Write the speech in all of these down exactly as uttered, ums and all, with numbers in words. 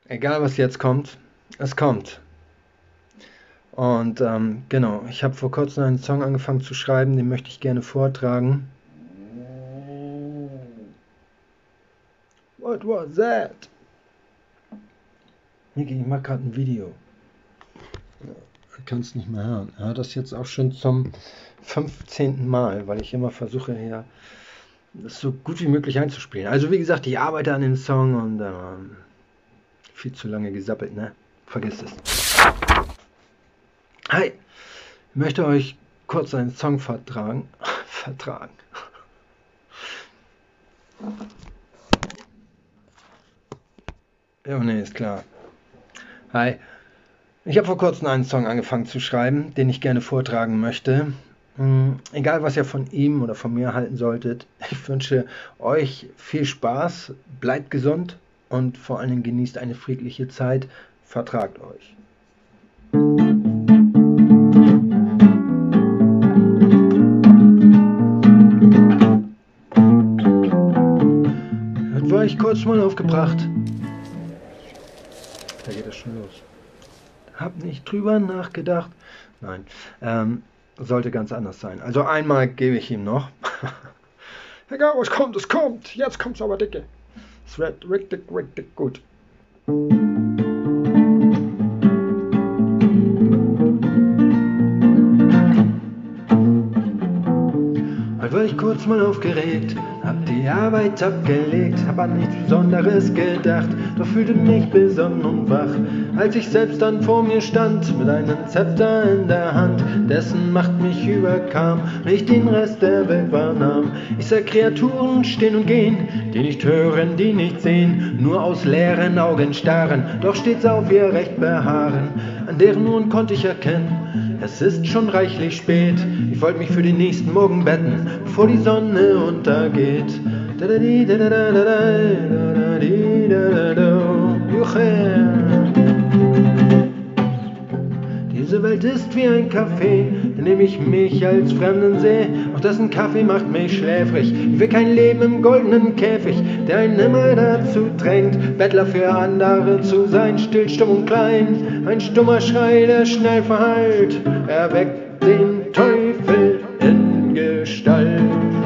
Egal was jetzt kommt, es kommt. Und ähm, genau, ich habe vor kurzem einen Song angefangen zu schreiben, den möchte ich gerne vortragen. What was that? Niki, ich mache gerade ein Video. Ich kann es nicht mehr hören. Er hat das jetzt auch schon zum fünfzehnten Mal, weil ich immer versuche, hier das so gut wie möglich einzuspielen. Also wie gesagt, ich arbeite an dem Song und ähm, viel zu lange gesappelt, ne? Vergiss es. Hi, ich möchte euch kurz einen Song vertragen. vertragen. Ja, nee, ist klar. Hi, ich habe vor kurzem einen Song angefangen zu schreiben, den ich gerne vortragen möchte. Hm, egal, was ihr von ihm oder von mir halten solltet, ich wünsche euch viel Spaß, bleibt gesund und vor allen Dingen genießt eine friedliche Zeit. Vertragt euch. Das war ich kurz mal aufgebracht. Da geht es schon los. Hab nicht drüber nachgedacht. Nein, ähm, sollte ganz anders sein. Also einmal gebe ich ihm noch. Egal, was kommt, es kommt. Jetzt kommt's aber dicke. Es wird richtig, richtig gut. Heute war ich kurz mal aufgeregt, hab die Arbeit abgelegt, hab an nichts Besonderes gedacht, doch fühlte mich besonnen und wach, als ich selbst dann vor mir stand, mit einem Zepter in der Hand, dessen Macht mich überkam und ich den Rest der Welt wahrnahm. Ich sah Kreaturen stehen und gehen, die nicht hören, die nicht sehen, nur aus leeren Augen starren, doch stets auf ihr Recht beharren. An deren Uhren konnte ich erkennen, es ist schon reichlich spät, ich wollte mich für den nächsten Morgen betten, bevor die Sonne untergeht. Diese Welt ist wie ein Café, in dem ich mich als Fremden sehe, auch dessen Kaffee macht mich schläfrig. Ich will kein Leben im goldenen Käfig, der einen immer dazu drängt, Bettler für andere zu sein, still, stumm und klein. Ein stummer Schrei, der schnell verhallt, erweckt den Teufel in Gestalt.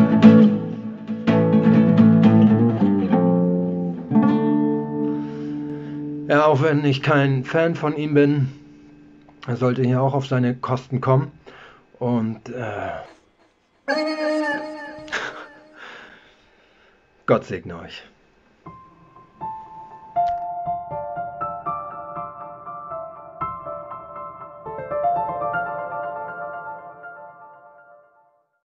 Ja, auch wenn ich kein Fan von ihm bin, er sollte hier auch auf seine Kosten kommen. Und äh, Gott segne euch.